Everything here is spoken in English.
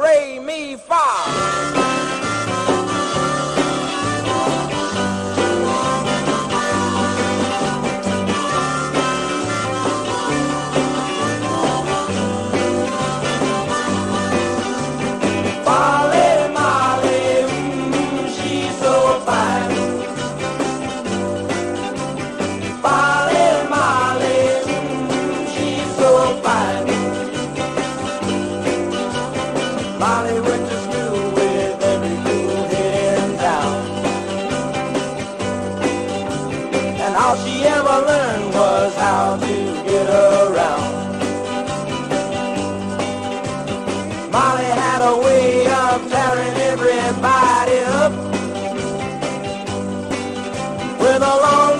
ray me far. Molly went to school with every cool head in town, and all she ever learned was how to get around. Molly had a way of tearing everybody up with a long